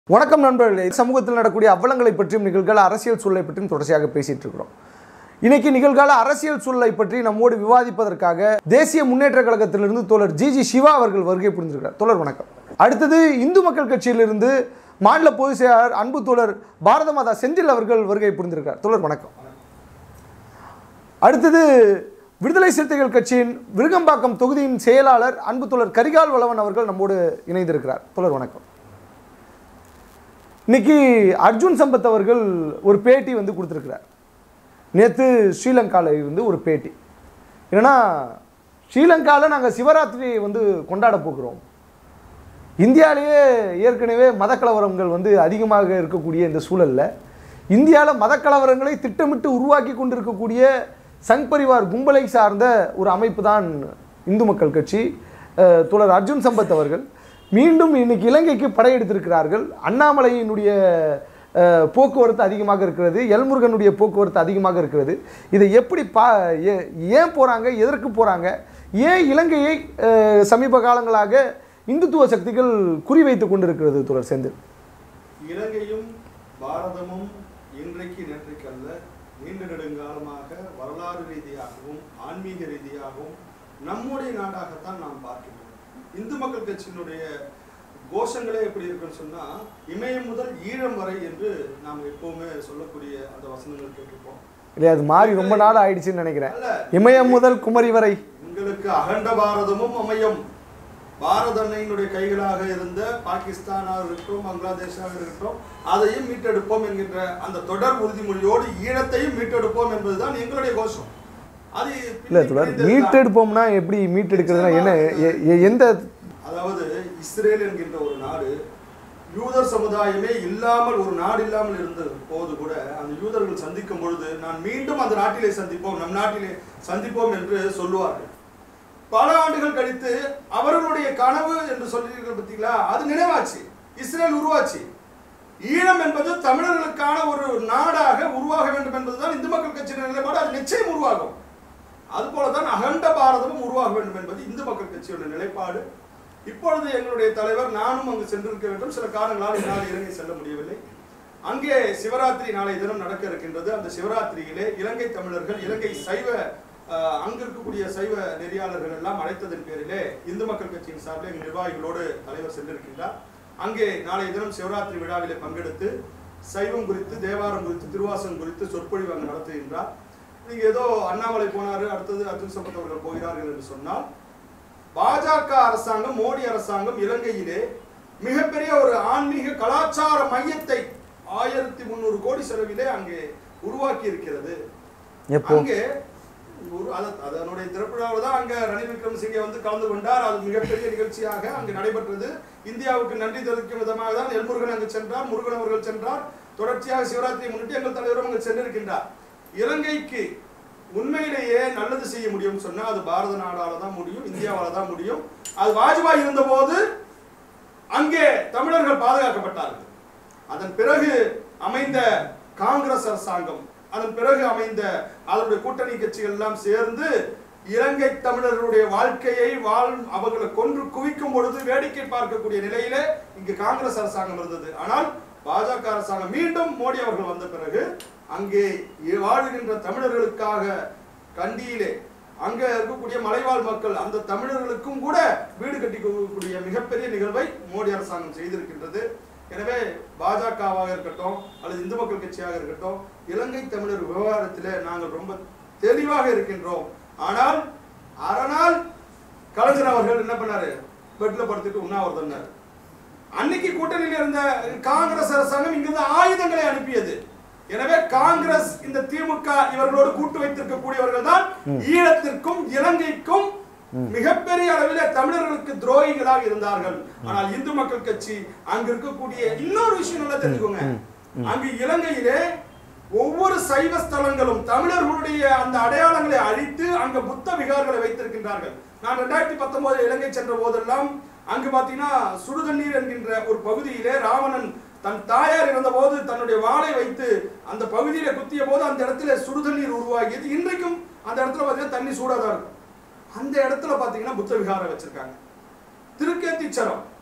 வணக்கம் நண்பர்களே, சமூகத்தில் நடக்கக்கூடிய அவலங்களை பற்றியும் நிகழ்கால அரசியல் சூழலை பற்றியும் தொடர்ச்சியாக பேசிட்டு இருக்கிறோம். இன்னைக்கு நிகழ்கால அரசியல் சூழலை பற்றி நம்மோடு விவாதிப்பதற்காக தேசிய முன்னேற்ற கழகத்திலிருந்து தோழர் ஜி சிவா அவர்கள் வருகை புரிந்திருக்கிறார். தோழர் வணக்கம். அடுத்தது இந்து மக்கள் கட்சியிலிருந்து மாநில பொதுச் செயலாளர் அன்பு தோழர் பாரத மாதா செந்தில் அவர்கள் வருகை புரிந்திருக்கிறார். தோழர் வணக்கம். அடுத்தது விடுதலை சிறுத்தைகள் கட்சியின் விருகம்பாக்கம் தொகுதியின் செயலாளர் அன்பு தோழர் கரிகால் வளவன் அவர்கள் நம்மோடு இணைந்திருக்கிறார். தோழர் வணக்கம். இன்னைக்கு அர்ஜுன் சம்பத் அவர்கள் ஒரு பேட்டி கொடுத்துருக்கிறார். நேற்று ஸ்ரீலங்காவில் இருந்து ஒரு பேட்டி. என்னன்னா, ஸ்ரீலங்காவில் நாங்கள் சிவராத்திரியை கொண்டாட போகிறோம். இந்தியாவிலேயே ஏற்கனவே மதக்கலவரங்கள் அதிகமாக இருக்கக்கூடிய இந்த சூழலில் இந்தியாவில் மதக்கலவரங்களை திட்டமிட்டு உருவாக்கி கொண்டிருக்கக்கூடிய சங் பரிவார் கும்பலை சார்ந்த ஒரு அமைப்பு தான் இந்து மக்கள் கட்சி. தோழர் அர்ஜுன் சம்பத் அவர்கள் மீண்டும் இன்னைக்கு இலங்கைக்கு படையெடுத்திருக்கிறார்கள். அண்ணாமலையினுடைய போக்குவரத்து அதிகமாக இருக்கிறது, எல்முருகனுடைய போக்குவரத்து அதிகமாக இருக்கிறது. இதை எப்படி ஏன் போகிறாங்க, எதற்கு போகிறாங்க, ஏன் இலங்கையை சமீப காலங்களாக இந்துத்துவ சக்திகள் குறிவைத்துக் கொண்டிருக்கிறது? தோழர் செந்தில், இலங்கையும் பாரதமும் இன்றைக்கு நேற்றைக்கு அல்ல, நீண்ட நெடுங்காலமாக வரலாறு ரீதியாகவும் ஆன்மீக ரீதியாகவும் நம்முடைய நாடாகத்தான் நாம் பார்க்கிறோம். இந்து மக்கள் கட்சியினுடைய கோஷங்களே எப்படி இருக்குன்னு சொன்னா, இமயம் முதல் ஈழம் வரை என்று நாம் எப்பவுமே சொல்லக்கூடிய அந்த வசனங்கள் கேட்டிருப்போம். இல்லையா? அது மாறி ரொம்ப நாள் ஆயிடுச்சுன்னு நினைக்கிறேன். இமயம் முதல் குமரி வரை எங்களுக்கு அகண்ட பாரதமும் அமையும். பாரத அன்னையினுடைய கைகளாக இருந்த பாகிஸ்தானாக இருக்கட்டும், பங்களாதேஷாக இருக்கட்டும், அதையும் மீட்டெடுப்போம் என்கின்ற அந்த தொடர் உறுதிமொழியோடு ஈழத்தையும் மீட்டெடுப்போம் என்பதுதான் எங்களுடைய கோஷம். அது இல்லை, மீட்டெடுப்போம்னா எப்படி மீட்டெடுக்கிறதுனா என்ன? எந்த, அதாவது இஸ்ரேல் என்கின்ற ஒரு நாடு யூதர் சமுதாயமே இல்லாமல் ஒரு நாடு இல்லாமல் இருந்த போது கூட அந்த யூதர்கள் சந்திக்கும் பொழுது நான் மீண்டும் அந்த நாட்டிலே சந்திப்போம், நம் நாட்டிலே சந்திப்போம் என்று சொல்லுவார்கள். பல ஆண்டுகள் கழித்து அவர்களுடைய கனவு என்று சொல்லியிருக்கிற பார்த்தீங்களா, அது நினைவாச்சு. இஸ்ரேல் உருவாச்சு. ஈழம் என்பது தமிழர்களுக்கான ஒரு நாடாக உருவாக வேண்டும் என்பதுதான் இந்து மக்கள் கட்சியின் நிலைப்பாடு. அது நிச்சயம் உருவாகும். அதுபோலதான் அகண்ட பாரதமும் உருவாக வேண்டும் என்பது இந்து மக்கள் கட்சியோட நிலைப்பாடு. இப்பொழுது எங்களுடைய தலைவர் நானும் அங்கு சென்றிருக்க வேண்டும். சில காரணங்களால் என்னால் இலங்கை செல்ல முடியவில்லை. அங்கே சிவராத்திரி நாளை தினம் நடக்க இருக்கின்றது. அந்த சிவராத்திரியிலே இலங்கை தமிழர்கள், இலங்கை சைவ அங்கு இருக்கக்கூடிய சைவ நெறியாளர்கள் எல்லாம் அழைத்ததன் பேரிலே இந்து மக்கள் கட்சியின் சார்பில் எங்கள் நிர்வாகிகளோடு தலைவர் சென்றிருக்கின்றார். அங்கே நாளைய தினம் சிவராத்திரி விழாவிலே பங்கெடுத்து சைவம் குறித்து, தேவாரம் குறித்து, திருவாசகம் குறித்து சொற்பொழிவு அங்கு நடத்துகின்றார். நீங்க ஏதோ அண்ணாமலை போனாரு, அடுத்தது அர்ஜுன் சம்பத் அவர்கள் போகிறார்கள் என்று சொன்னால், பாஜக அரசாங்கம், மோடி அரசாங்கம் இலங்கையிலே மிகப்பெரிய ஒரு ஆன்மீக கலாச்சார மையத்தை 1300 கோடி செலவிலே அங்கே உருவாக்கி இருக்கிறது. அங்கே அதனுடைய திறப்புழாவில் தான் அங்க ரணில் விக்ரமசிங்கே கலந்து கொண்டார். அது மிகப்பெரிய நிகழ்ச்சியாக அங்கு நடைபெற்றது. இந்தியாவுக்கு நன்றி தெரிவிக்கும் விதமாக தான் எல்முருகன் அங்கு சென்றார், முருகன் அவர்கள் சென்றார். தொடர்ச்சியாக சிவராத்திரியை முன்னிட்டு எங்கள் தலைவரும் அங்கு சென்றிருக்கின்றார். இலங்கைக்கு உண்மையிலேயே நல்லது செய்ய முடியும் சொன்னா அது பாரத நாடால தான் முடியும், இந்தியாவால தான் முடியும். அது வாஜ்பாய் இருந்த போது அங்கே தமிழர்கள் பாதுகாக்கப்பட்டார்கள். அதன் பிறகு அமைந்த காங்கிரஸ் அரசாங்கம், அதன் பிறகு அமைந்த அதனுடைய கூட்டணி கட்சிகள் எல்லாம் சேர்ந்து இலங்கை தமிழர்களுடைய வாழ்க்கையை அவர்களை கொன்று குவிக்கும் பொழுது வேடிக்கை பார்க்கக்கூடிய நிலையிலே இங்கு காங்கிரஸ் அரசாங்கம் இருந்தது. ஆனால் பாஜக அரசாங்கம் மீண்டும் மோடி அவர்கள் வந்த பிறகு அங்கே வாழ்கின்ற தமிழர்களுக்காக கண்டியிலே அங்க இருக்கக்கூடிய மலைவாழ் மக்கள், அந்த தமிழர்களுக்கும் கூட வீடு கட்டி கொடுக்கக்கூடிய மிகப்பெரிய நிகழ்வை மோடி அரசாங்கம் செய்திருக்கின்றது. எனவே பாஜகவாக இருக்கட்டும் அல்லது இந்து மக்கள் கட்சியாக இருக்கட்டும், இலங்கை தமிழர் விவகாரத்திலே நாங்கள் ரொம்ப தெளிவாக இருக்கின்றோம். ஆனால் அரணால் கலைஞர் அவர்கள் என்ன பண்ணாரு? பெட்ல படுத்துட்டு உண்ணாவிரதம். அன்னைக்கு கூட்டணியில் இருந்த காங்கிரஸ் அரசாங்கம் இங்கிருந்து ஆயுதங்களை அனுப்பியது. எனவே காங்கிரஸ், இந்த திமுக இவர்களோடு கூட்டு வைத்திருக்கக்கூடியவர்கள் தான் ஈழத்திற்கும் இலங்கைக்கும் மிகப்பெரிய அளவில் தமிழர்களுக்கு துரோகிகளாக இருந்தார்கள். ஆனால் இந்து மக்கள் கட்சி அங்க இருக்கக்கூடிய இன்னொரு விஷயம் நல்லா தெரிஞ்சுக்கோங்க. அங்கு இலங்கையிலே ஒவ்வொரு சைவ ஸ்தலங்களும் தமிழர்களுடைய அந்த அடையாளங்களை அழித்து அங்க புத்த விகாரங்களை வைத்திருக்கின்றார்கள். நான் 2019 இலங்கை சென்ற போதெல்லாம் அங்கு பாத்தீங்கன்னா சுடுதண்ணீர் என்கின்ற ஒரு பகுதியிலே ராவணன் தன் தாயார் இருந்த போது தன்னுடைய வாளை வைத்து அந்த பகுதியில குத்திய போது அந்த இடத்துல சுடுதண்ணீர் உருவாகியது. இன்றைக்கும் அந்த இடத்துல பாத்தீங்கன்னா தண்ணி சூடாதான் இருக்கும். அந்த இடத்துல பாத்தீங்கன்னா புத்த விகாரம் வச்சிருக்காங்க. திருக்கேத்தீச்சரம்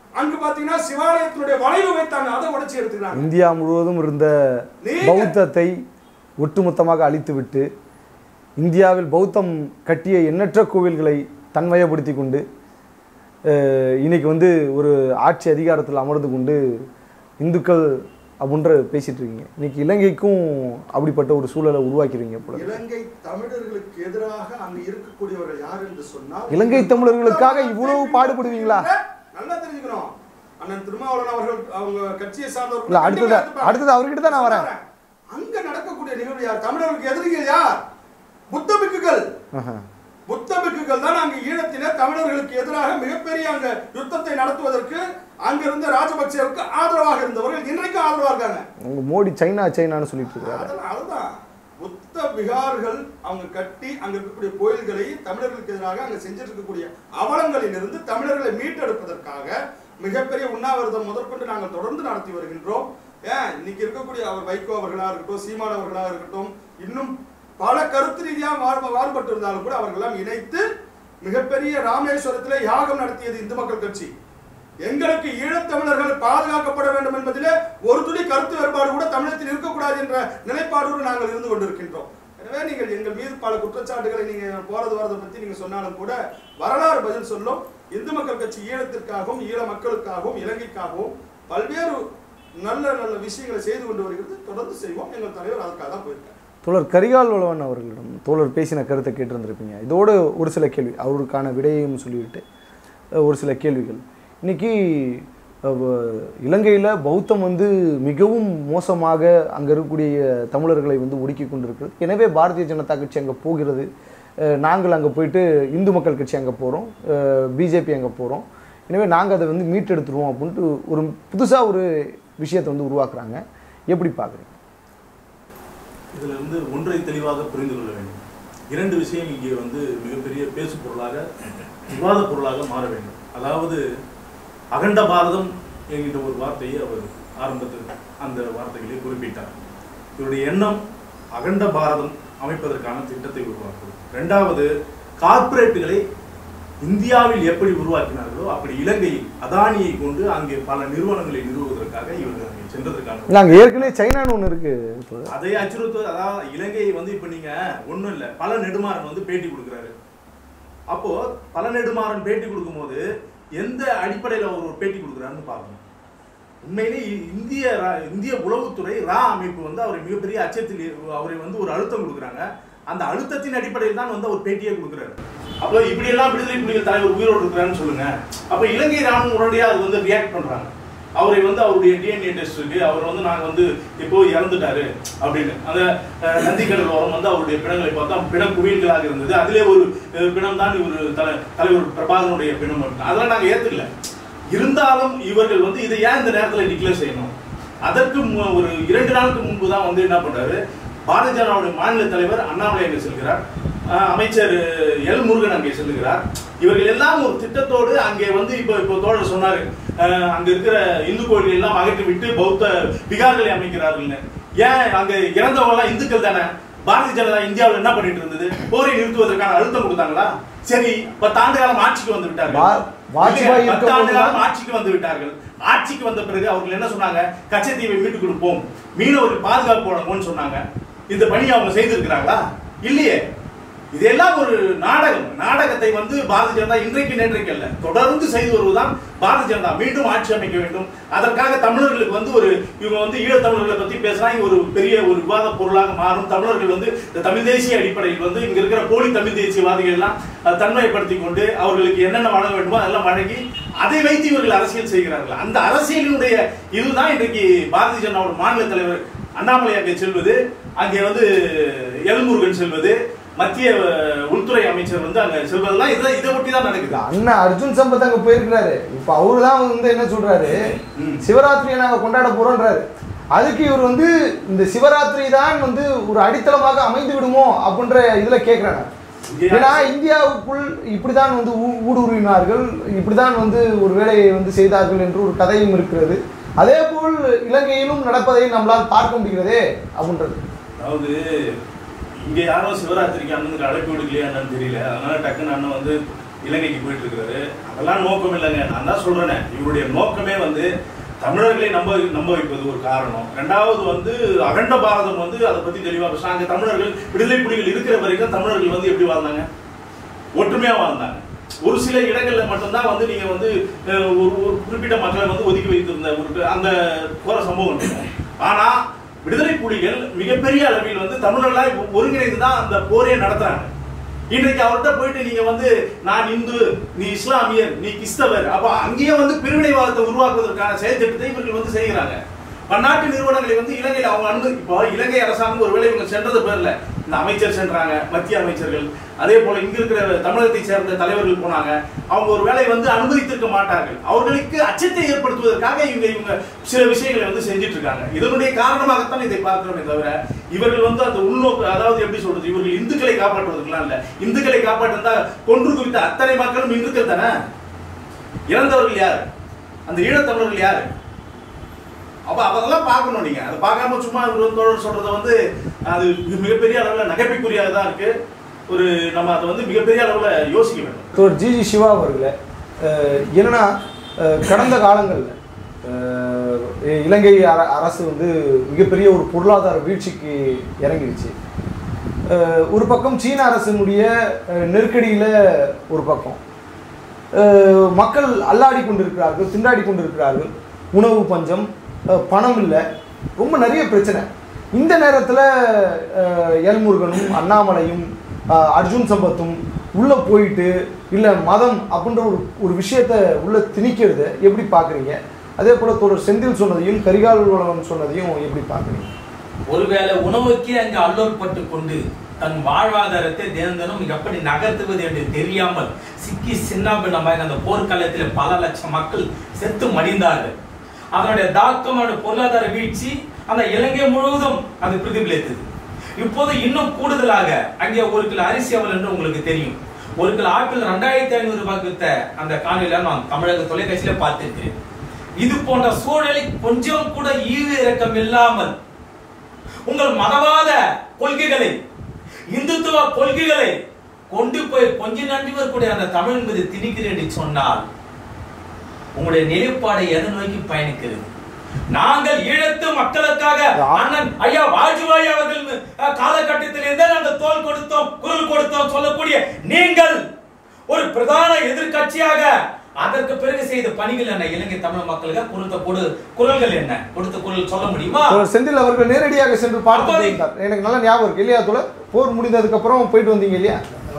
அங்கு பாத்தீங்கன்னா சிவாலயத்தினுடைய வளைவு வைத்தாங்க, அதை உடைச்சி எடுத்துக்கிறாங்க. இந்தியா முழுவதும் இருந்த பௌத்தத்தை ஒட்டுமொத்தமாக அழித்துவிட்டு இந்தியாவில் பௌத்தம் கட்டிய எண்ணற்ற கோவில்களை தன்வயப்படுத்தி கொண்டு இன்னைக்கு வந்து ஒரு ஆட்சி அதிகாரத்தில் அமர்ந்து கொண்டு இந்துக்கள் அப்படின்ற பேசிட்டு இருக்கீங்க. இன்னைக்கு இலங்கைக்கும் அப்படிப்பட்ட ஒரு சூழலை உருவாக்கிறீங்க போல. இலங்கை தமிழர்களுக்கு எதிராக அங்க இருக்கக்கூடியவர்கள் யார் என்று சொன்னால் இலங்கை தமிழர்களுக்காக இவ்வளவு பாடுபடுவீங்களா? நல்லா தெரிஞ்சுக்கணும். அண்ணன் திருமாவளவன் அவர்கள் அவங்க கட்சியை சார்ந்தவர்கள். இல்ல, அடுத்தது அவர்கிட்ட தான் நான் வரேன். அங்க நடக்கக்கூடிய நிகழ்வு யார்? தமிழர்களுக்கு எதிரிகள் யார்? புத்த பிக்குகள். புத்த பிக்குகள் தான் அங்க ஈழத்தில தமிழர்களுக்கு எதிராக மிகப்பெரிய அங்க யுத்தத்தை நடத்துவதற்கு அங்க இருந்த ராஜபக்சேவுக்கு ஆதரவாக இருந்தவர்கள் இன்றைக்கும் ஆதரவாக இருக்காங்க. உங்க மோடி சைனான்னு சொல்லிட்டு இருக்காரு. அதுதான் புத்த விகார்கள் அவங்க கட்டி அங்க இருக்கக்கூடிய கோயில்களை தமிழர்களுக்கு எதிராக அங்க செஞ்சிட்டு இருக்கக்கூடிய அவலங்களில் இருந்து தமிழர்களை மீட்டெடுப்பதற்காக மிகப்பெரிய உண்ணாவிரதம் முதற்கொண்டு நாங்கள் தொடர்ந்து நடத்தி வருகின்றோம். இன்னைக்கு இருக்கக்கூடிய அவர் வைகோ அவர்களாக இருக்கட்டும், சீமான் அவர்களாக இருக்கட்டும், இன்னும் பல கருத்து ரீதியாக மாறுபட்டு இருந்தாலும் கூட அவர்களெல்லாம் இணைத்து மிகப்பெரிய ராமேஸ்வரத்திலே யாகம் நடத்தியது இந்து மக்கள் கட்சி. எங்களுக்கு ஈழத்தமிழர்கள் பாதுகாக்கப்பட வேண்டும் என்பதிலே ஒரு துளி கருத்து வேறுபாடு கூட தமிழகத்தில் இருக்கக்கூடாது என்ற நிலைப்பாடோடு நாங்கள் இருந்து கொண்டிருக்கின்றோம். எனவே நீங்கள் எங்கள் மீது பல குற்றச்சாட்டுகளை நீங்க போறது வரதை பத்தி நீங்க சொன்னாலும் கூட வரலாறு பதில் சொல்லும். இந்து மக்கள் கட்சி ஈழத்திற்காகவும் ஈழ மக்களுக்காகவும் இலங்கைக்காகவும் பல்வேறு நல்ல நல்ல விஷயங்களை செய்து கொண்டு வருகிறது. தொடர்ந்து செய்வோம். எங்கள் தலைவர் அதுக்காக தான் போயிருக்கார். தோழர் கரிகால் வளவன் அவர்களிடம் தோழர் பேசின கருத்தை கேட்டிருந்திருப்பீங்க. இதோடு ஒரு சில கேள்வி, அவருக்கான விடையையும் சொல்லிவிட்டு ஒரு சில கேள்விகள். இன்னைக்கு இலங்கையில் பௌத்தம் வந்து மிகவும் மோசமாக அங்கே இருக்கக்கூடிய தமிழர்களை வந்து ஒடுக்கி கொண்டிருக்கிறது. எனவே பாரதிய ஜனதா கட்சி அங்கே போகிறது, நாங்கள் அங்கே போயிட்டு இந்து மக்கள் கட்சி அங்கே போகிறோம், பிஜேபி அங்கே போகிறோம், எனவே நாங்கள் அதை வந்து மீட்டெடுத்துருவோம் அப்படின்ட்டு ஒரு புதுசாக ஒரு விஷயத்தை வந்து உருவாக்குறாங்க. எப்படி பார்க்குறீங்க? இதில் வந்து ஒன்றை தெளிவாக புரிந்து கொள்ள வேண்டும். இரண்டு விஷயம் இங்கே வந்து மிகப்பெரிய பேசு பொருளாக விவாத பொருளாக மாற வேண்டும். அதாவது அகண்ட பாரதம் என்கின்ற ஒரு வார்த்தையை அவர் ஆரம்பத்தில் அந்த வார்த்தைகளை குறிப்பிட்டார். இவருடைய எண்ணம் அகண்ட பாரதம் அமைப்பதற்கான திட்டத்தை உருவாக்குவது. இரண்டாவது, கார்ப்பரேட்டுகளை இந்தியாவில் எப்படி உருவாக்கினார்களோ அப்படி இலங்கையில் அதானியை கொண்டு அங்கே பல நிறுவனங்களை நிறுவுவதற்காக இவர்கள் அங்கே சென்றதற்கான நாங்கள் ஏற்கனவே சைனான்னு ஒன்று இருக்கு, அதை அச்சுறுத்துவது. அதாவது இலங்கையை வந்து இப்ப நீங்க ஒன்றும் இல்லை, பல நெடுமாறன் வந்து பேட்டி கொடுக்குறாரு. அப்போ பல நெடுமாறன் பேட்டி கொடுக்கும் போது எந்த அடிப்படையில் அவர் ஒரு பேட்டி கொடுக்குறாருன்னு பார்க்கணும். உண்மையிலே இந்திய உளவுத்துறை அமைப்பு வந்து அவரை மிகப்பெரிய அச்சத்தில் அவரை வந்து ஒரு அழுத்தம் கொடுக்குறாங்க. அந்த அழுத்தத்தின் அடிப்படையில் தான் வந்து அவர் பேட்டியே கொடுக்குறாரு. அப்போ இப்படி எல்லாம் விடுதலை புலிகள் தலைவர் உயிரோடு இருக்கிறான்னு சொல்லுங்க. அப்ப இலங்கை ராணுவம் உடனடியாக அது வந்து ரியாக்ட் பண்றாங்க. அவரை வந்து அவருடைய டிஎன்ஏ டெஸ்ட் இருக்கு, அவர் வந்து நாங்கள் வந்து இப்போ இறந்துட்டாரு அப்படின்னு அந்த நந்திக்கடல் ஓரம் வந்து அவருடைய பிணங்களை பார்த்தா பிணம் குவியல்களாக இருந்தது. அதிலே ஒரு பிணம் தான் இவர் தலைவர் பிரபாகரனுடைய பிணம். அதெல்லாம் நாங்கள் ஏற்றுக்கல. இருந்தாலும் இவர்கள் வந்து இதை ஏன் இந்த நேரத்தில் டிக்ளேர் செய்யணும்? அதற்கு ஒரு 2 நாளுக்கு முன்பு தான் வந்து என்ன பண்றாரு, பாரதிய ஜனதாவுடைய மாநில தலைவர் அண்ணாமலை அங்கே செல்கிறார், அமைச்சர் எல் முருகன் அங்கே செல்லுகிறார். இவர்கள் எல்லாம் ஒரு திட்டத்தோடு அங்கே வந்து இப்போ தோழர் சொன்னாரு, அங்க இருக்கிற இந்து கோயில்கள் எல்லாம் அகற்றி விட்டு பௌத்த விகார்களை அமைக்கிறார்கள். ஏன் அங்க இறந்தவங்க எல்லாம் இந்துக்கள் தானே? பாரதிய ஜனதா இந்தியாவில் என்ன பண்ணிட்டு இருந்தது? போரை நிறுத்துவதற்கான அழுத்தம் கொடுத்தாங்களா? சரி, 10 ஆண்டு காலம் ஆட்சிக்கு வந்து விட்டார்கள். 10 ஆண்டு காலம் ஆட்சிக்கு வந்து விட்டார்கள். ஆட்சிக்கு வந்த பிறகு அவர்கள் என்ன சொன்னாங்க? கச்சத்தீவை மீட்டுக் கொடுப்போம், மீனவர்கள் பாதுகாப்பு போடணும்னு சொன்னாங்க. இந்த பணியை அவங்க செய்திருக்கிறாங்களா? இல்லையே. இதெல்லாம் ஒரு நாடகத்தை வந்து பாரதிய ஜனதா இன்றைக்கு நேற்றைக்கு அல்ல தொடர்ந்து செய்து வருவதுதான் பாரதிய ஜனதா. மீண்டும் ஆட்சி அமைக்க வேண்டும். அதற்காக தமிழர்களுக்கு வந்து இவங்க வந்து ஈழத்தமிழர்களை பத்தி பேசினா ஒரு பெரிய ஒரு விவாத பொருளாக மாறும். தமிழர்கள் வந்து தமிழ் தேசிய அடிப்படையில் வந்து இங்க இருக்கிற போலி தமிழ் தேசியவாதிகள் எல்லாம் தன்மைப்படுத்தி கொண்டு அவர்களுக்கு என்னென்ன வழங்க வேண்டுமோ அதெல்லாம் வழங்கி அதை வைத்து இவர்கள் அரசியல் செய்கிறார்கள். அந்த அரசியலினுடைய இதுதான் இன்றைக்கு பாரதிய ஜனதாவோட மாநில தலைவர் அண்ணாமலை அங்கே செல்வது, அங்கே வந்து எல்முருகன் செல்வது, மத்திய உள்துறை அமைச்சர் வந்து அங்க செல்வதெல்லாம் இதை ஒட்டி தான் நடக்குது. அண்ணா அர்ஜுன் சம்பத் அங்க போயிருக்கிறாரு. இப்ப அவரு தான் வந்து என்ன சொல்றாரு, சிவராத்திரியை நாங்க கொண்டாட போறோம்ன்றாரு. அதுக்கு இவர் வந்து இந்த சிவராத்திரி தான் வந்து ஒரு அடித்தளமாக அமைந்து விடுமோ அப்படின்ற இதுல கேட்கிறாங்க. ஏன்னா இந்தியாவுக்குள் இப்படிதான் வந்து ஊடுருவினார்கள், இப்படிதான் வந்து ஒரு வேலையை வந்து செய்தார்கள் என்று ஒரு கதையும் இருக்கிறது. அதே போல் இலங்கையிலும் நடப்பதை நம்மளால் பார்க்க முடிகிறதே அப்படின்றது. அதாவது இங்கே யாரும் சிவராத்திரிக்கு அண்ணனுக்கு அழைப்பு விடுக்கலையா என்னன்னு தெரியல. அதனால டக்குன்னு அண்ணன் வந்து இலங்கைக்கு போயிட்டு இருக்கிறாரு. அதெல்லாம் நோக்கம் இல்லைங்க. நான் தான் சொல்றேனே, இவருடைய நோக்கமே வந்து தமிழர்களை நம்ப வைப்பது ஒரு காரணம். ரெண்டாவது வந்து அகண்ட பாரதம் வந்து அதை பத்தி தெளிவா பேசுறாங்க. தமிழர்கள் விடுதலை புலிகள் இருக்கிற வரைக்கும் தமிழர்கள் வந்து எப்படி வாழ்ந்தாங்க? ஒற்றுமையா வாழ்ந்தாங்க. ஒரு சில இடங்கள்ல மட்டும்தான் வந்து நீங்க வந்து ஒரு குறிப்பிட்ட மக்களை வந்து ஒதுக்கி வைத்திருந்த ஒரு அந்த போற சம்பவம். ஆனா விடுதலை புலிகள் மிகப்பெரிய அளவில் வந்து தமிழர்களாய் ஒருங்கிணைந்து தான் அந்த போரே நடத்துறாங்க. இன்றைக்கு அவர்கிட்ட போயிட்டு நீங்க வந்து நான் இந்து, நீ இஸ்லாமியர், நீ கிறிஸ்தவர், அப்ப அங்கேயே வந்து பிரிவினைவாதத்தை உருவாக்குவதற்கான செயல் திட்டத்தை இவர்கள் வந்து செய்கிறாங்க. பன்னாட்டு நிறுவனங்களை வந்து இலங்கையில் அவங்க இப்போ இலங்கை அரசாங்கம் ஒருவேளை இவங்க சென்றது பேர்ல இந்த அமைச்சர் சென்றாங்க, மத்திய அமைச்சர்கள், அதே போல இங்க இருக்கிற தமிழகத்தை சேர்ந்த தலைவர்கள் போனாங்க. அவங்க ஒரு வேலை வந்து அனுமதித்திருக்க மாட்டார்கள். அவர்களுக்கு அச்சத்தை ஏற்படுத்துவதற்காக இவங்க சில விஷயங்களை வந்து செஞ்சுட்டு இருக்காங்க. இதனுடைய காரணமாகத்தான் இதை பார்க்கிறோமே தவிர இவர்கள் வந்து அந்த உள்நோக்கு, அதாவது எப்படி சொல்றது, இவர்கள் இந்துக்களை காப்பாற்றுவதற்கெல்லாம் இல்ல. இந்துக்களை காப்பாற்றிருந்தா கொன்று குவித்த அத்தனை மக்களும் இந்துக்கள் தானே. இறந்தவர்கள் யாரு? அந்த ஈழத்தமிழர்கள் யாரு? அப்ப அதெல்லாம் பார்க்கணும். நீங்க அதை பார்க்காம சும்மா தோழர் சொல்றத வந்து அது மிகப்பெரிய அளவுல நகைப்புக்குரியாக தான் இருக்கு. ஒரு நம்ம அதை வந்து மிகப்பெரிய அளவுல யோசிக்க வேண்டும். ஜி.ஜி. சிவா அவர்களே, என்னன்னா கடந்த காலங்களில் இலங்கை அரசு வந்து மிகப்பெரிய ஒரு பொருளாதார வீழ்ச்சிக்கு இறங்கிடுச்சு. ஒரு பக்கம் சீன அரசினுடைய நெருக்கடியில் ஒரு பக்கம் மக்கள் அல்லாடி கொண்டிருக்கிறார்கள், திண்டாடி கொண்டிருக்கிறார்கள். உணவு பஞ்சம், பணம் இல்லை, ரொம்ப நிறைய பிரச்சனை. இந்த நேரத்தில் எல்முருகனும் அண்ணாமலையும் அர்ஜுன் சம்பத்தும் உள்ளே போயிட்டு இல்லை மதம் அப்படின்ற ஒரு விஷயத்தை உள்ளே திணிக்கிறது எப்படி பார்க்குறீங்க? அதே போல் தோழர் செந்தில் சொன்னதையும் கரிகால் வளவன் சொன்னதையும் எப்படி பார்க்குறீங்க? ஒருவேளை உணவுக்கே அங்கு அல்லோற்பட்டு கொண்டு தன் வாழ்வாதாரத்தை தினம் எப்படி நகர்த்துவது என்று தெரியாமல் சிக்கி சின்னாபின்னமாக அந்த போர்க்காலத்தில் பல லட்சம் மக்கள் செத்து மடிந்தார்கள். அதனுடைய தாக்கம், பொருளாதார வீழ்ச்சி அந்த இலங்கை முழுவதும் அது பிரதிபலித்தது. இப்போது இன்னும் கூடுதலாக அங்கே ஒரு கிலோ அரிசி எவ்வளவு என்று உங்களுக்கு தெரியும். ஒரு கிலோ ஆப்பிள் 2500 ரூபாய்க்கு வித்த அந்த காணொலியில நான் தமிழக தொலைக்காட்சியில பார்த்திருக்கிறேன். இது போன்ற சூழலை கொஞ்சம் கூட ஈவு இரக்கம் இல்லாமல் உங்கள் மதவாத கொள்கைகளை, இந்துத்துவ கொள்கைகளை கொண்டு போய் கொஞ்சம் நன்றி வரக்கூடிய அந்த தமிழ் மீது திணிக்கிறேன் என்று சொன்னால் உங்களுடைய நிலைப்பாடை எதை நோக்கி பயணிக்கிறது? நாங்கள் ஈழத்து மக்களுக்காக அண்ணன் ஐயா வாஜ்பாய் அவர்கள் காலகட்டத்திலிருந்தே நாங்கள் தோல் கொடுத்தோம், குரல் கொடுத்தோம் சொல்லக்கூடிய நீங்கள் ஒரு பிரதான எதிர்கட்சியாக அதற்கு பிறகு செய்த பணிகள் என்ன? இலங்கை தமிழ் மக்களுக்கு கொடுத்த குரல்கள் என்ன? கொடுத்த குரல் சொல்ல முடியுமா? செந்தில் அவர்கள் நேரடியாக சென்று பார்த்து எனக்கு நல்ல ஞாபகம் இருக்கு இல்லையா தோழர்? போர் முடிந்ததுக்கு அப்புறம் போயிட்டு வந்தீங்க இல்லையா?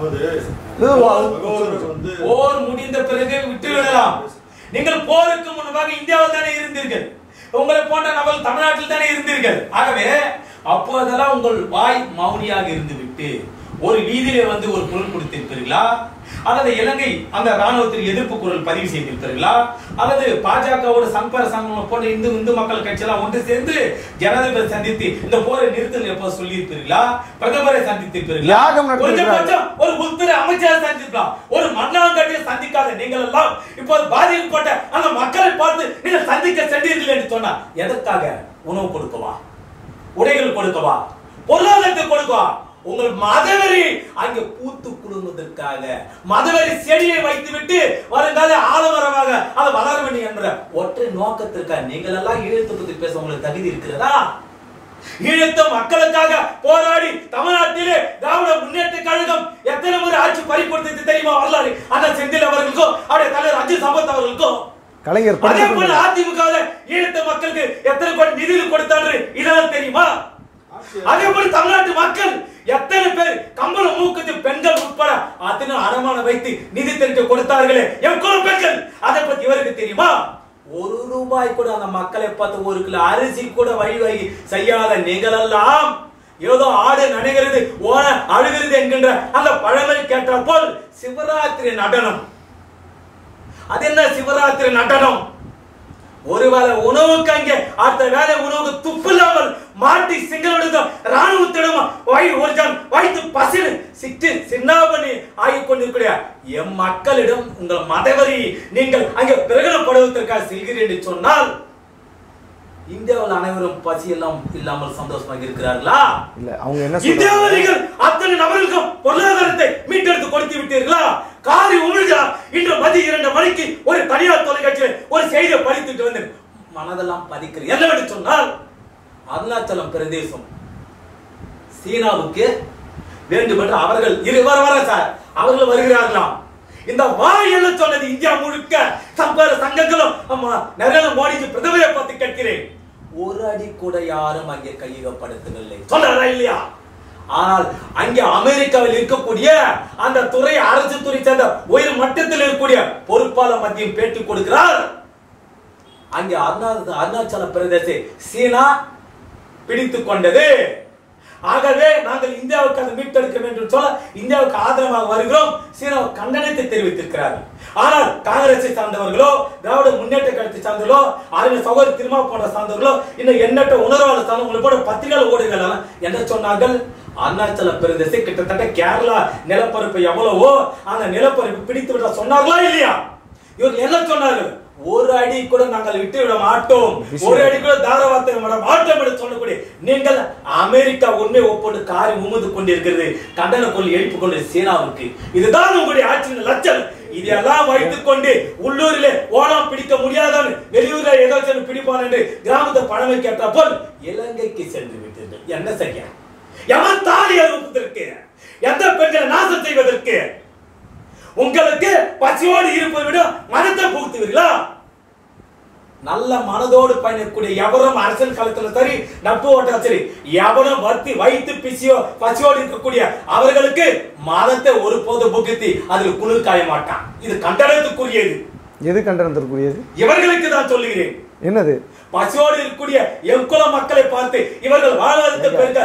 போர் முடிந்த பிறகு விட்டு விடலாம். நீங்கள் போருக்கு முன்பாக இந்தியாவில் தானே இருந்தீர்கள். உங்களை போன்ற நபர்கள் தமிழ்நாட்டில் தானே இருந்தீர்கள். ஆகவே அப்போதெல்லாம் உங்கள் வாய் மௌனியாக இருந்து விட்டு ஒரு வீதியிலே வந்து ஒரு குரல் கொடுத்திருப்பீர்களா? அல்லது இலங்கை அந்த ராணுவத்திற்கு எதிர்ப்பு குரல் பதிவு செய்திருப்பீர்களா? அல்லது பாஜகவோட சம்பர சங்கம் போன்ற இந்து மக்கள் கட்சி எல்லாம் ஒன்று சேர்ந்து ஜனாதிபதி சந்தித்து இந்த போரை நிறுத்தல் எப்போ சொல்லி இருப்பீர்களா? பிரதமரை சந்தித்திருப்பீர்களா? கொஞ்சம் ஒரு உள்துறை அமைச்சரை சந்திக்கலாம். ஒரு மண்ணாங்கட்டியை சந்திக்காத நீங்கள் எல்லாம் இப்போது பாதிக்கப்பட்ட அந்த மக்களை பார்த்து நீங்கள் சந்திக்க சென்றீர்கள் என்று சொன்னா எதற்காக? உணவு கொடுக்கவா? உடைகள் கொடுக்கவா? பொருளாதாரத்தை கொடுக்கவா? உங்கள் மதவெறி அங்கே பூத்து குழுங்குவதற்காக மதவெறி செடியை வைத்துவிட்டு வருங்கால ஆலமரமாக அதை வளர வேண்டும் என்ற ஒற்றை நோக்கத்திற்காக நீங்கள் எல்லாம் ஈழத்தை பற்றி பேச உங்களுக்கு தகுதி இருக்கிறதா? ஈழத்த மக்களுக்காக போராடி தமிழ்நாட்டிலே திராவிட முன்னேற்ற கழகம் எத்தனை முறை ஆட்சி பறிகொடுத்தது தெரியுமா? வரலாறு அந்த செந்தில் அவர்களுக்கும் அவருடைய தலைவர் அர்ஜுன் சம்பத் அவர்களுக்கும் கலைஞர் அதே போல அதிமுக ஈழத்த மக்களுக்கு எத்தனை கோடி நிதி கொடுத்தாரு இதெல்லாம் தெரியுமா? அதே போல தமிழ்நாட்டு மக்கள் எத்தனை பேர் கம்பளம் மூக்குத்து பெண்கள் உட்பட அத்தனை அடமானம் வைத்து நிதி திரட்டு கொடுத்தார்களே எவ்வளவு பெண்கள், அதை பத்தி இவருக்கு தெரியுமா? ₹1 கூட அந்த மக்களை பார்த்து ஒரு கிலோ அரிசி கூட வழிவகை செய்யாத நிகழெல்லாம் ஏதோ ஆடு நனைகிறது ஓன அழுகிறது என்கின்ற அந்த பழமொழி கேட்டால் போல் சிவராத்திரி நடனம். அது என்ன சிவராத்திரி நடனம்? ஒருவேளை உணவுக்கு அங்கே அடுத்த வேலை உணவுக்கு துப்பு இல்லாமல் மாட்டி சிங்கள ராணுவத்திடம் வைத்து பசில் சிட்டு சின்னாபனி ஆகிக் கொண்டிருக்கிற எம் மக்களிடம் உங்கள் மதவரி நீங்கள் அங்கே பிரகடனப்படுவதற்காக செல்கிறேன் என்று சொன்னால் இந்தியாவில் அனைவரும் பசி எல்லாம் இல்லாமல் சந்தோஷமாக இருக்கிறார்களா? இல்ல அவங்க என்ன இந்தியாவில் அத்தனை நபர்களுக்கும் பொருளாதாரத்தை மீட்டெடுத்து கொடுத்து விட்டீர்களா? காரி உமிழ்கிறார். இன்று மதியம் 2 மணிக்கு ஒரு தனியார் தொலைக்காட்சியில் ஒரு செய்தியை படித்துட்டு வந்து மனதெல்லாம் பதிக்கிறது. என்னவென்று சொன்னால் அருணாச்சலம் பிரதேசம் சீனாவுக்கு வேண்டுமென்று அவர்கள் வர சார் அவர்கள் வருகிறார்களாம். இந்த வாய் என்ன சொன்னது இந்தியா முழுக்க சங்கங்களும் நரேந்திர மோடிஜி பிரதமரை பத்தி கேட்கிறேன். ஒரு அடி கூட யாரும் அங்கே கையகப்படுத்தவில்லை சொல்றாரா இல்லையா? ஆனால் அங்கே அமெரிக்காவில் இருக்கக்கூடிய அந்த துறை அரசு துறை சேர்ந்த உயர் மட்டத்தில் இருக்கக்கூடிய பொறுப்பாளர் மத்தியும் பேட்டி கொடுக்கிறார். அங்கே அருணாச்சல பிரதேச சீனா பிடித்துக் கொண்டது. ஆகவே நாங்கள் இந்தியாவுக்கு அதை மீட்டெடுக்க வேண்டும் சொல்ல இந்தியாவுக்கு ஆதரவாக வருகிறோம். சீனா கண்டனத்தை தெரிவித்திருக்கிறார்கள். ஆனால் காங்கிரஸை சார்ந்தவர்களோ திராவிட முன்னேற்ற கழகத்தை சார்ந்தவர்களோ அறிஞர் சகோதரி திருமா போன்ற சார்ந்தவர்களோ இன்னும் எண்ணற்ற உணர்வாளர் சார்ந்தவங்களை போல பத்திரிகை ஓடுகள் என்ன சொன்னார்கள்? அருணாச்சல பிரதேச கிட்டத்தட்ட கேரளா நிலப்பரப்பு எவ்வளவோ அந்த நிலப்பரப்பு பிடித்து விட சொன்னார்களா இல்லையா? இவர்கள் என்ன சொன்னார்கள்? ஒரு அடி கூட நாங்கள் விட்டு விட மாட்டோம், ஒரு அடி கூட தாராவார்த்தை விட மாட்டோம் என்று சொல்லக்கூடிய நீங்கள் அமெரிக்கா உண்மை ஒப்போடு காரி உமுது கொண்டிருக்கிறது. கண்டன கொள் எழுப்பு கொண்டு சீனாவுக்கு இதுதான் உங்களுடைய ஆட்சியின் லட்சம். இதெல்லாம் வைத்துக் கொண்டு உள்ளூரிலே ஓணம் பிடிக்க முடியாதான் வெளியூர்ல ஏதோ சென்று பிடிப்பான் என்று கிராமத்தை பழமை கேட்ட போல் இலங்கைக்கு சென்று விட்டீர்கள். என்ன செய்ய? எவன் தாலி அறுப்பதற்கு, எந்த பெண்களை நாசம் செய்வதற்கு? உங்களுக்கு பசியோடு இருப்பதை விட மனத்தை புகுத்துவீர்களா? நல்ல மனதோடு பயணிக்கக்கூடிய எவரும் அரசியல் களத்தில் சரி நட்பு ஓட்டம் சரி எவரும் வர்த்தி வைத்து பசியோடு இருக்கக்கூடிய அவர்களுக்கு மதத்தை ஒருபோது புகுத்தி அதில் குளிர் காய மாட்டான். இது கண்டனத்துக்குரியது. எது கண்டனத்திற்குரியது? இவர்களுக்கு தான் சொல்லுகிறேன். என்னது? பசியோடு இருக்கக்கூடிய எங்குல மக்களை பார்த்து இவர்கள் வாழ்வதற்கு பெருக்க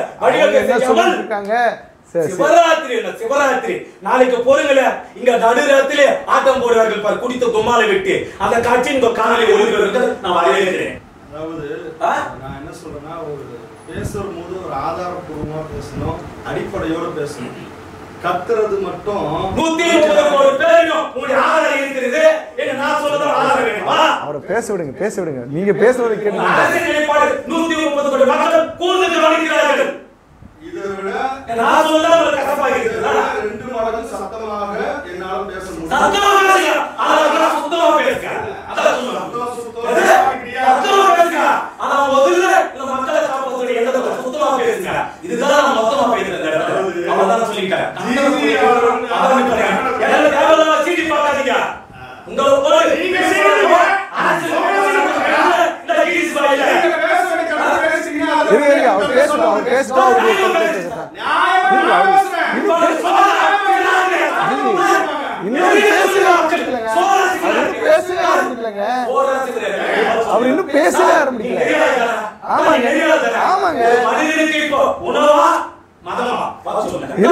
வழிவகை சிவராத்திரி இல்ல சிவராத்திரி நாளைக்கு போறீங்களே இங்க நடுராத்திரில ஆட்டம் போடுவார்கள் பார் குடித்த கும்மாலை விட்டு அந்த காட்சி உங்க காணொலி ஒளிபரப்புகிறது நான் வரவேற்கிறேன். அதாவது நான் என்ன சொல்றேன்னா ஒரு பேசும்போது ஒரு ஆதாரப்பூர்வமா பேசணும், அடிப்படையோட பேசணும். கத்துறது மட்டும் 130 கோடி பேரும் உங்களுடைய ஆதாரம் இருக்குது. என்ன நான் சொல்றது ஆதாரம் வேணுமா? அவரை பேச விடுங்க நீங்க பேசுறதை கேளுங்க. அரசியல் நிலைப்பாடு 130 கோடி மக்கள் கூர்ந்து கவனிக்கிறார்கள். இதை விட நான் சொல்றது உங்களுக்கு கசப்பாக இருக்குதா? 2 மடங்கு சத்தமாக என்னால பேச முடியும். சத்தமா பேசுங்க. அதனால சுத்தமா பேசுங்க. அதான் சொல்றேன். சுத்தமா பேசுங்க. ஆனா முதல்ல இந்த மக்களை காப்பாத்துற எண்ணத்தை சுத்தமா பேசுங்க. இதுதான் நான் மொத்தமா பேசுறேன். அவதான் சொல்லிட்டேன். எல்லாரும் தேவையில்லாம சீடி பார்க்காதீங்க. உங்களை போல நீங்க செய்யுங்க. அரசியல் இந்த ஈஸ் பாயில அவர் பேசுறா அவர் இன்னும் பேசவே ஆரம்பிக்கல. ஆமாங்க மனிதனுக்கு இப்போ உணவா மதமா பார்த்து சொல்லுங்க.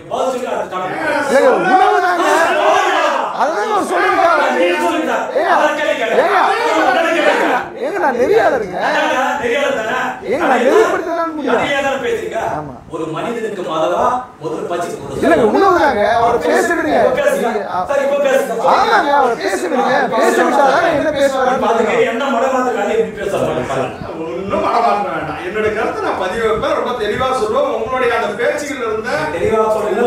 உணவு தாங்க அதுதான் அவர் சொல்லிருக்காரு. ஏங்க நான் நெறியாளருங்க. ஏங்க நான் நெறிப்படுத்தலாம் முடியாது. ஆமா ஒரு மனிதனுக்கு மதவா முதல் பச்சி இல்லங்க உணவு தாங்க. அவர் பேச விடுங்க. ஆமாங்க அவர் பேச விடுங்க. பேச விட்டாதான் என்ன பேசுறாரு பாருங்க. என்ன மடமாத்த காலி எப்படி பேசுறாங்க ஒண்ணும் மடமாத்த வேண்டாம். என்னோட கருத்தை நான் பதிவு வைப்பேன். ரொம்ப தெளிவா சொல்லுவோம். உங்களுடைய அந்த பேச்சுகள் இருந்த தெளிவா சொல்லுங்க.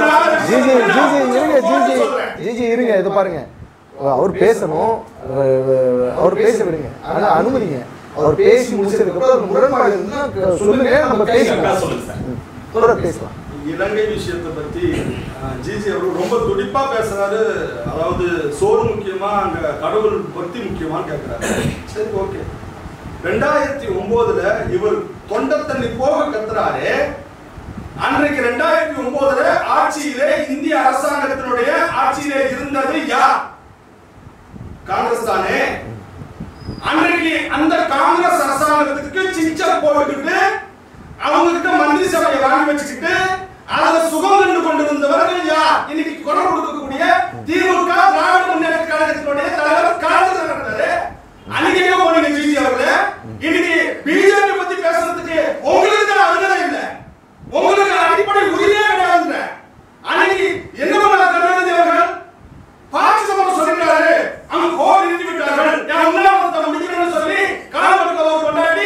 ஜிஜி இருங்க. இது பாருங்க அவர் பேசணும். அவர் பேச விடுங்க. ஆனா அனுமதிங்க. அவர் பேசி முடிச்சதுக்கு அப்புறம் முரண்பாடு இருந்தா சொல்லுங்க. நம்ம பேசலாம். இலங்கை விஷயத்தை பத்தி ஜிஜி அவர்கள் ரொம்ப துடிப்பா பேசுறாரு. அதாவது சோறு முக்கியமா அங்க கடவுள் பக்தி முக்கியமான்னு கேட்கிறாரு. சரி ஓகே. 2009 இவர் தொண்டை தண்ணி போக கத்துறாரு. அன்றைக்கு 2009 ஆட்சியிலே இந்திய அரசாங்கத்தினுடைய ஆட்சியிலே இருந்தது யார்? காங்கிரஸ் தானே. அன்றைக்கு அந்த காங்கிரஸ் அரசாங்கத்துக்கு சிச்சர் போட்டுக்கிட்டு அவங்க கிட்ட மந்திரி சபையை வாங்கி வச்சுக்கிட்டு அதை சுகம் கண்டு கொண்டிருந்தவர்கள் யார்? இன்னைக்கு குரல் கொடுக்கக்கூடிய திமுக திராவிட முன்னேற்ற கழகத்தினுடைய தலைவர் காங்கிரஸ் நடந்தாரு. அன்னைக்கு எங்க போனீங்க ஜிஜி அவர்களே? இன்னைக்கு பிஜேபி பத்தி பேசுறதுக்கு உங்களுக்கு தான் அருகதை இல்லை. உங்களுக்கு அடிப்படை உரிமையே கிடையாதுங்க. அன்னைக்கு என்ன பண்ணாரு கருணாநிதி அவர்கள்? பாட்சி சம்பளம் சொல்லிட்டாரு. அங்க கோடி நிறுத்தி விட்டார்கள். நான் உங்களை முடிக்கணும்னு சொல்லி காலவர்கள் அவர் கொண்டாடி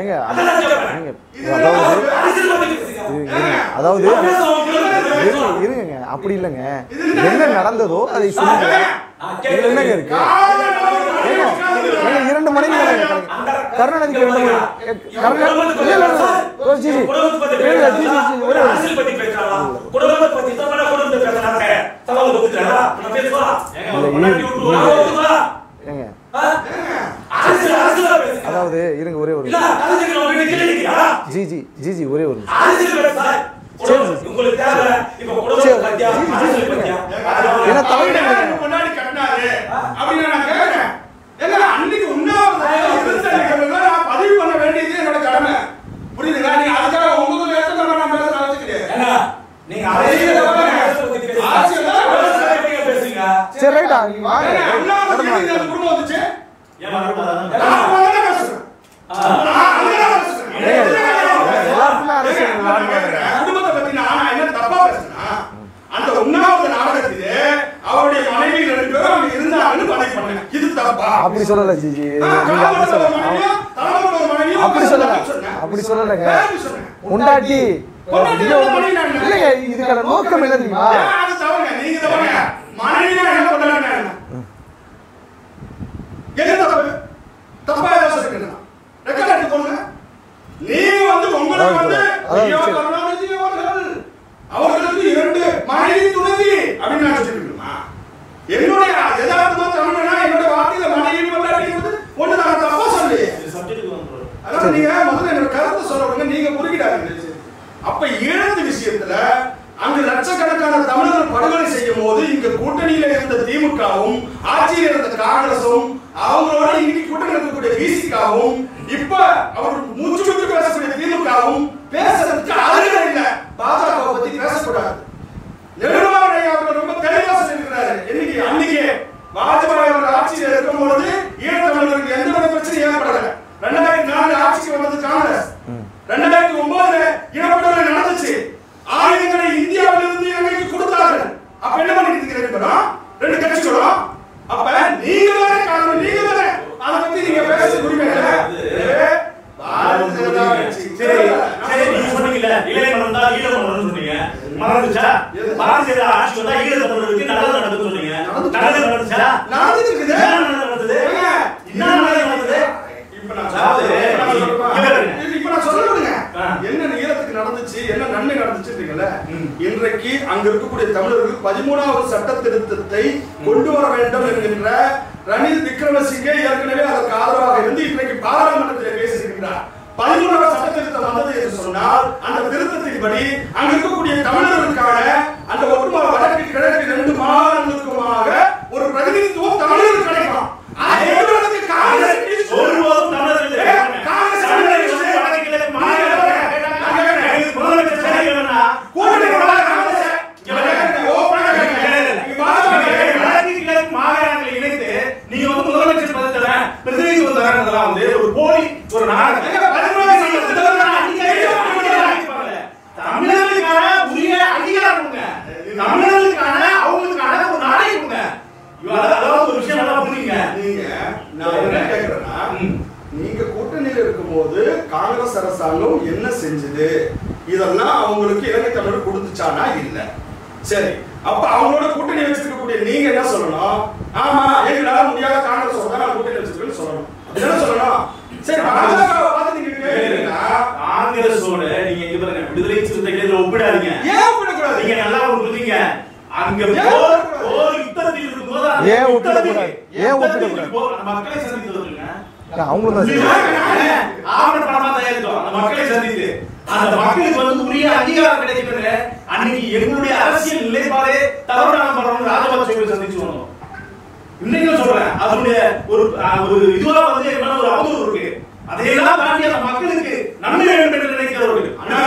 ஏங்க அதான் கேட்பேன். ஏங்க, இது அதாவது அரசியல் பத்தி பேசுங்க. அதாவது பேசுவோம். இருங்க அப்படி இல்லைங்க, என்ன நடந்ததோ அதை சொல்லுங்க. இதுல என்னங்க இருக்கு? ஏங்க, ஏங்க, 2 மனைவி கருணாநிதிக்கு 2 மனைவி. கருணாநிதி இல்ல, இல்ல, இல்ல. ஜி, ஜி. இல்ல, ஜி, ஜி, ஜி, ஒரே ஒரு அரசியல் பத்தி பேசுறாங்களா? குடும்பத்தை பத்தி தான் குடும்பத்தை பேசுறாங்க. தவறு ஒத்துக்கிறா? நான் பேசுவா? ஏங்க முன்னாடி விட்டுவா? ஏங்க அரசியல் பேசுங்க. அதாவது இருங்க ஒரே ஒரு இல்ல அரசியல் நம்ம வீட்டுக்கு இல்லையா? ஜி ஜி ஜி ஜி ஒரே ஒரு அரசியல் பேசுங்க. உங்களுக்கு தேவை இப்ப குடும்பத்தை பத்தியா அரசியல் பத்தியா? ஏன்னா தலைவர் முன்னாடி கட்டினாரு அப்படின்னு நான் கேட்கிறேன். ஏங்க அன்னைக்கு உண்ணாவிரதம் பதிவு பண்ண வேண்டியது என்னோட கடமை. புரியுதுங்களா? நீங்க அதுக்காக உங்களுக்கு ஏற்ற நான் பேச வச்சுக்கிட்டேன். ஏங்க நீங்க அரசியல் பத்தி பேசுங்க. சரி ரைட்டா நீங்க வாங்க. குடும்பம் வந்துச்சு. ஏன் வரக்கூடாது? எல்லாருக்குமே அரசியல் குடும்பத்தை பத்தி நான் என்ன தப்பா பேசுனா, அந்த உண்ணாவிரத நாடகத்திலே அவருடைய மனைவி 2 பேரும் அங்க இருந்தாங்கன்னு பதிவு பண்ணேன். இது தப்பா? அப்படி சொல்லல ஜி ஜி, நீங்க அப்படி சொல்லல. அப்படி சொல்லல, அப்படி சொல்லலங்க. பொண்டாட்டி இல்லைங்க, இதுக்கான நோக்கம் என்ன தெரியுமா? அது தவறுங்க. நீங்க தவறுங்க. மனைவியா என்ன பண்ணலாம்னா என்ன தப்பு? தப்பா ஏதாவது சொல்றீங்களா? ரெக்கார்ட் எடுத்து போடுங்க. நீங்க வந்து உங்களுக்கு வந்து ஐயா கருணாநிதி அவர்களுக்கு 2 மனைவி துணைவி அப்படின்னு நான் சொல்லிருக்கேன். என்னுடைய யதார்த்தமா தமிழ்னா என்னோட வார்த்தையில மனைவி பொண்டாட்டி வந்து ஒண்ணு நான் தப்பா சொல்லி சப்ஜெக்ட் வந்து அதான் நீங்க முதல்ல என்னோட கருத்தை சொல்றவங்க நீங்க குறுக்கிடாதீங்க. அப்ப ஈழத்து விஷயத்துல அங்கு லட்சக்கணக்கான தமிழர்கள் படுகொலை செய்யும் போது இங்க கூட்டணியில இருந்த திமுகவும் ஆட்சியில் இருந்த காங்கிரசும் அவங்களோட இன்னைக்கு கூட்டணி இருக்கக்கூடிய விசிகாவும் இப்ப அவர் மூச்சு விட்டு பேசக்கூடிய திமுகவும் பேசுறதுக்கு அருகே இல்ல. பாஜக பத்தி பேசக்கூடாது. நெடுமாறன் ஐயா அவர்கள் ரொம்ப தெளிவா சொல்லியிருக்கிறாரு. அன்னைக்கு வாஜ்பாய் அவர்கள் ஆட்சியில் இருக்கும் பொழுது ஈழத்தமிழர்களுக்கு எந்த ஒரு பிரச்சனையும் ஏற்படல. 2004 ஆட்சிக்கு வந்தது காங்கிரஸ். 2009 இனப்படுகொலை நடந்துச்சு. ஆயுதங்களை இந்தியாவிலிருந்து இலங்கைக்கு கொடுத்தார்கள். அப்ப என்ன பண்ணிட்டு இருக்கீங்க? 2 கட்சிகளும் அப்ப நீங்க வேற காரணம், நீங்க வேற அத பத்தி நீங்க பேச உரிமை இல்ல. சரி சரி நீங்க சொன்னீங்கல இளைய மனம் தான் ஈழ மனம் சொன்னீங்க. மறந்துச்சா? பாரதிய ஆட்சி வந்தா ஈழ தமிழருக்கு நல்லது நடக்குது சொன்னீங்க. நல்லது நடந்துச்சா? நடந்துருக்குது. என்ன நடந்தது? என்ன நடந்தது? இப்ப நான் சொல்ல விடுங்க. என்ன ஈழத்துக்கு நடந்துச்சு, என்ன நன்மை நடந்துச்சுன்றீங்கல்ல. இன்றைக்கு அங்க இருக்கக்கூடிய தமிழர்கள் 13வது சட்ட திருத்தத்தை கொண்டு வர வேண்டும் என்கின்ற ரணில் விக்ரமசிங்கே ஏற்கனவே அதற்கு ஆதரவாக இருந்து இன்றைக்கு பாராளுமன்றத்தில் பேசியிருக்கிறார். 13வது சட்ட திருத்தம் வந்தது என்று சொன்னால் அந்த திருத்தத்தின்படி அங்க இருக்கக்கூடிய தமிழர்களுக்கான அந்த ஒட்டுமொத்த வடக்கு கிழக்கு 2 மாநிலங்களுக்குமாக ஒரு பிரதிநிதித்துவம் தமிழர்களுக்கு கிடைக்கும். ஒருபோதும் தமிழர்கள் மாகாணங்களை இணைத்து நீங்க வந்து முதலமைச்சர் பதத்துல பிரதிநிதித்துவம் தரதெல்லாம் வந்து ஒரு போலி ஒரு நாடகம். தமிழர்களுக்கான உரிய அதிகாரம், தமிழர்களுக்கான அவங்களுக்கான ஒரு நாடகம். அதாவது ஒரு விஷயம் நல்லா புரியுங்க. நீங்க நான் என்ன கேக்குறேன்னா, நீங்க கூட்டணியில் இருக்கும்போது காங்கிரஸ் அரசாங்கம் என்ன செஞ்சது, இதெல்லாம் அவங்களுக்கு இலங்கை தமிழர் கொடுத்துச்சானா இல்ல? சரி, அப்ப அவங்களோட கூட்டணி வச்சிருக்கக்கூடிய நீங்க என்ன சொல்லணும்? ஆமா எங்களால முடியாத காங்கிரஸ் கூட்டணி வச்சிருக்கேன்னு சொல்லணும். என்ன சொல்லணும்? சரி, பாஜகவை பார்த்து நீங்க கேக்குறீங்கன்னா காங்கிரஸோட நீங்க இங்க பாருங்க விடுதலை சிறுத்தைகளை ஒப்பிடாதீங்க. ஏன் ஒப்பிடக்கூடாது? நீங்க நல்லா புரிஞ்சுங்க. அங்க போர் யுத்தத்தில் இருக்கும்போது ஏன் ஒப்பிடக்கூடாது? ஏன் ஒப்பிடக்கூடாது? மக்களை சந்தித்தவங்க அவங்களும் தான் ஆவண படமா தயாரித்தோம். அந்த மக்களை சந்தித்து அந்த மக்களுக்கு வந்து உரிய அதிகாரம் கிடைக்கிறது. அன்னைக்கு எங்களுடைய அரசியல் நிலைப்பாடே தவறான படம் ராஜபக்சேவை சந்திச்சு வந்தோம். இன்னைக்கு சொல்றேன் அதனுடைய ஒரு இதுவா வந்து என்ன ஒரு அவதூறு இருக்கு. அதையெல்லாம் தாண்டி அந்த மக்களுக்கு நன்மை வேண்டும் என்று நினைக்கிறவர்கள்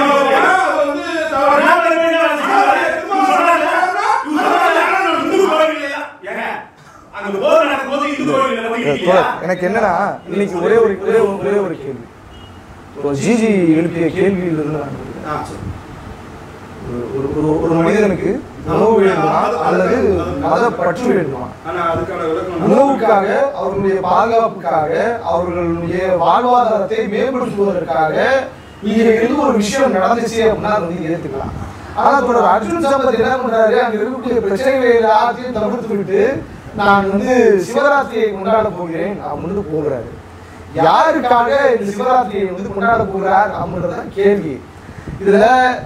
எனக்கு என்னன்னா இன்னைக்கு ஒரே ஒரு கேள்வி, ஜிஜி எழுப்பிய கேள்வியிலிருந்து ஒரு மனிதனுக்கு உணவு வேண்டுமா அல்லது மத பற்று வேண்டுமா? உணவுக்காக, அவர்களுடைய பாதுகாப்புக்காக, அவர்களுடைய வாழ்வாதாரத்தை மேம்படுத்துவதற்காக இங்க இருந்து ஒரு விஷயம் நடந்துச்சு அப்படின்னா அதை வந்து ஏற்றுக்கலாம். ஆனா தொடர் அர்ஜுன் சம்பத் என்ன பண்றாரு, அங்க இருக்கக்கூடிய பிரச்சனைகளை எல்லாத்தையும் தவிர்த்து விட்டு நான் வந்து சிவராத்திரியை கொண்டாட போகிறேன் அப்படின்னு போகிறாரு. யாருக்காக இந்த சிவராத்திரியை வந்து கொண்டாட போகிறார் அப்படின்றதுதான் கேள்வி. இதுல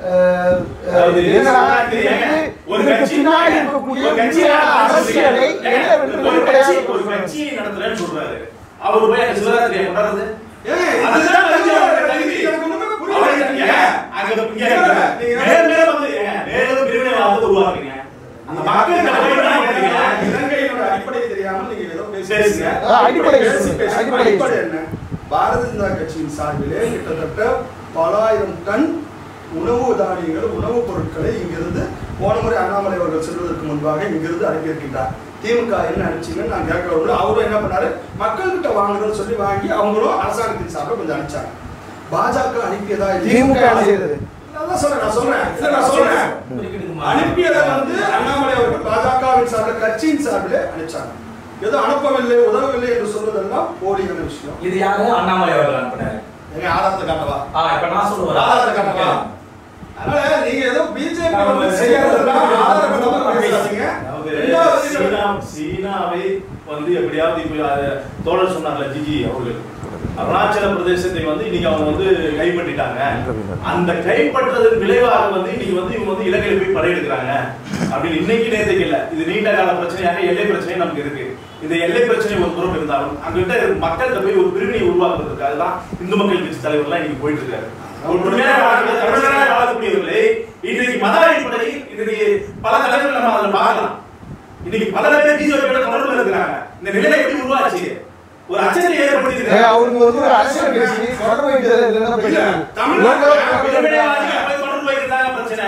அரசியலை பாரதிய ஜனதா கட்சியின் சார்பிலே கிட்டத்தட்ட 10,000 டன் உணவு தானியங்கள், உணவுப் பொருட்களை இங்கிருந்து போன முறை அண்ணாமலை அவர்கள் செல்வதற்கு முன்பாக இங்கிருந்து அனுப்பியிருக்கின்றார். திமுக என்ன அனுப்பிச்சிங்கன்னு நான் கேட்கறவங்க அவரும் என்ன பண்ணாரு, மக்கள்கிட்ட வாங்குறதுன்னு சொல்லி வாங்கி அவங்களும் அரசாங்கத்தின் சார்பில் கொஞ்சம் அனுப்பிச்சாங்க. பாஜக அனுப்பியதா திமுக அனுப்பியதை வந்து அண்ணாமலை அவர்கள் பாஜகவின் சார்பில் கட்சியின் சார்பில் அனுப்பிச்சாங்க. ஏதோ அனுப்பவில்லை, உதவவில்லை என்று சொல்வதெல்லாம் போலியான விஷயம். இது யாரு அண்ணாமலை அவர்கள் அனுப்பினாரு? எங்க ஆதாரத்தை காட்டவா? இப்ப நான் சொல்லுவேன் ஆதாரத்தை காட்டவா? அதனால நீங்க ஏதோ பிஜேபி செய்யறதெல்லாம் ஆதாரம் பேசுறீங்க. சீனாவை வந்து எப்படியாவது இப்ப தோழர் சொன்னார்ல ஜிஜி அவர்கள், அருணாச்சல பிரதேசத்தை வந்து இன்னைக்கு அவங்க வந்து கைப்பற்றிட்டாங்க. அந்த கைப்பற்றதன் விளைவாக வந்து இன்னைக்கு வந்து இவங்க வந்து இலங்கையில போய் படையெடுக்கிறாங்க அப்படின்னு இன்னைக்கு நேரத்துக்கு இல்ல, இது நீண்ட கால பிரச்சனையாக எல்லை பிரச்சனை நமக்கு இருக்கு. இந்த எல்லை பிரச்சனை ஒரு புறம் இருந்தாலும் அங்கிட்ட மக்கள்கிட்ட போய் ஒரு பிரிவினை உருவாக்குறதுக்காக தான் இந்து மக்கள் கட்சி தலைவர்லாம் இன்னைக்கு போயிட்டு இருக்காரு. வாழக்கூடியவர்களை இன்றைக்கு மத அடிப்படையில் இன்றைக்கு பல தலைவர்கள் நம்ம அதில் பார்க்கலாம். இன்னைக்கு பல பேர் பிஜேபியோட தொடர்பு இருக்கிறாங்க. இந்த நிலை எப்படி உருவாச்சு? ஒரு அச்சத்தை ஏற்படுத்தி அவருக்கு வந்து ஒரு அரசியல் கட்சி தொடர்பு வைக்கிறது பிரச்சனை.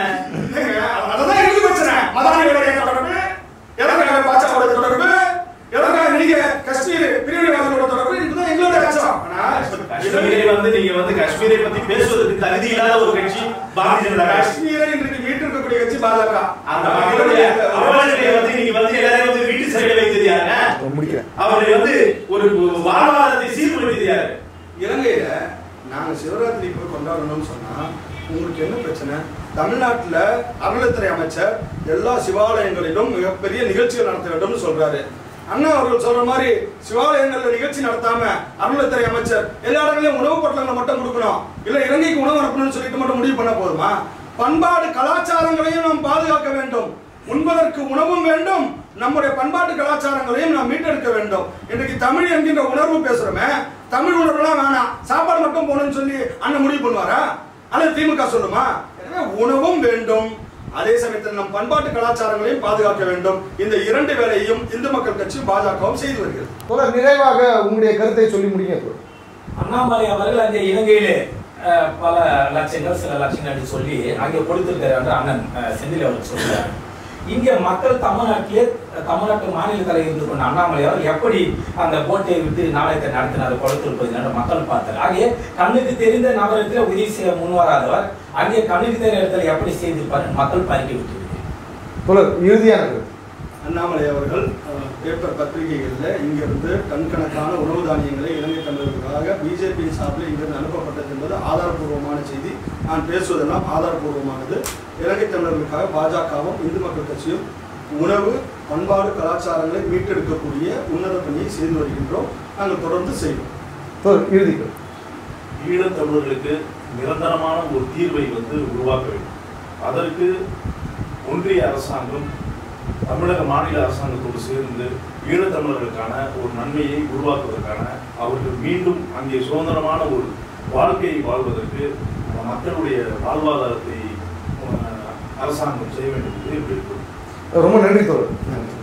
அதான் எனக்கு பிரச்சனை. மதானிகளுடைய தொடர்பு, எதற்காக பாஜகவோட தொடர்பு, எதற்காக நீங்க காஷ்மீர் பிரிவினைவாதிகளோட தொடர்பு, இதுதான் எங்களோட கட்சம். காஷ்மீரை வந்து நீங்க வந்து காஷ்மீரை பத்தி பேசுவதற்கு தகுதி இல்லாத ஒரு கட்சி பாரதிய ஜனதா. காஷ்மீரை இன்றைக்கு மீட்டிருக்கக்கூடிய கட்சி பாஜக. அந்த மக்களுடைய அவமானத்தை வந்து நீங்க வந்து எல்லாரையும் வந்து வீட்டு சிறையில் வைத்திருக்காங்க. அவரை வந்து ஒரு வாழ்வாதாரத்தை சீர்குலைத்திருக்காரு. இலங்கையில நாங்க சிவராத்திரி போய் கொண்டாடணும்னு சொன்னா உங்களுக்கு என்ன பிரச்சனை? தமிழ்நாட்டுல அறநிலையத்துறை அமைச்சர் எல்லா சிவாலயங்களிலும் மிகப்பெரிய நிகழ்ச்சிகள் நடத்த வேண்டும் சொல்றாரு. அண்ணா அவர்கள் சொல்ற மாதிரி சிவாலயங்கள்ல நிகழ்ச்சி நடத்தாம அறநிலையத்துறை அமைச்சர் எல்லா இடங்களையும் உணவு பொருட்களை மட்டும் கொடுக்கணும், இல்ல இலங்கைக்கு உணவு அனுப்பணும்னு சொல்லிட்டு மட்டும் முடிவு பண்ண போதுமா? பண்பாடு கலாச்சாரங்களையும் நாம் பாதுகாக்க வேண்டும். உண்பதற்கு உணவும் வேண்டும், நம்முடைய பண்பாட்டு கலாச்சாரங்களையும் நாம் மீட்டெடுக்க வேண்டும். இன்றைக்கு தமிழ் என்கின்ற உணர்வு பேசுறோமே, தமிழ் உணர்வுலாம் வேணாம், சாப்பாடு மட்டும் போகணும்னு சொல்லி அண்ணன் முடிவு பண்ணுவாரா? அல்லது திமுக சொல்லுமா? எனவே உணவும் வேண்டும், அதே சமயத்தில் நம் பண்பாட்டு கலாச்சாரங்களையும் பாதுகாக்க வேண்டும். இந்த இரண்டு வேலையும் இந்து மக்கள் கட்சி பாஜகவும் செய்து வருகிறது. நிறைவாக உங்களுடைய கருத்தை சொல்லி முடிங்க. அண்ணாமலை அவர்கள் அங்கே இலங்கையிலே பல லட்சங்கள் சில லட்சங்கள் சொல்லி அங்கே கொடுத்திருக்காரு என்று அண்ணன் செந்தில் அவர்கள் சொல்றாரு. இங்க மக்கள் தமிழ்நாட்டு மாநில தலைவர் இருந்து கொண்ட அண்ணாமலை அவர் எப்படி அந்த போட்டை விட்டு நாடகத்தை நடத்தினார் கொடுத்திருப்பது மக்கள் பார்த்தார். ஆகிய கண்ணுக்கு தெரிந்த நபரத்தில் உதவி செய்ய முன்வராதவர் அங்கே கண்ணுக்கு தெரிந்த இடத்துல எப்படி செய்திருப்பார் மக்கள் பறிக்க விட்டு. இறுதியானது அண்ணாமலை அவர்கள் பேப்பர் பத்திரிகைகளில் இங்கிருந்து கண்கணக்கான உணவு தானியங்களை இலங்கை தமிழர்களுக்காக பிஜேபியின் சார்பில் இங்கிருந்து அனுப்பப்பட்டது என்பது ஆதாரப்பூர்வமான செய்தி. நான் பேசுவதெல்லாம் ஆதாரப்பூர்வமானது. இலங்கை தமிழர்களுக்காக பாஜகவும் இந்து மக்கள் கட்சியும் உணவு பண்பாடு கலாச்சாரங்களை மீட்டெடுக்கக்கூடிய உன்னத பணியை செய்து வருகின்றோம். நாங்கள் தொடர்ந்து செய்வோம். ஈழத்தமிழர்களுக்கு நிரந்தரமான ஒரு தீர்வை வந்து உருவாக்க வேண்டும். அதற்கு ஒன்றிய அரசாங்கம் தமிழக மாநில அரசாங்கத்தோடு சேர்ந்து ஈழத்தமிழர்களுக்கான ஒரு நன்மையை உருவாக்குவதற்கான அவர்கள் மீண்டும் அங்கே சுதந்திரமான ஒரு வாழ்க்கையை வாழ்வதற்கு மக்களுடைய வாழ்வாதாரத்தை அரசாங்கம் செய்ய வேண்டும் என்று. ரொம்ப நன்றி தோழர்.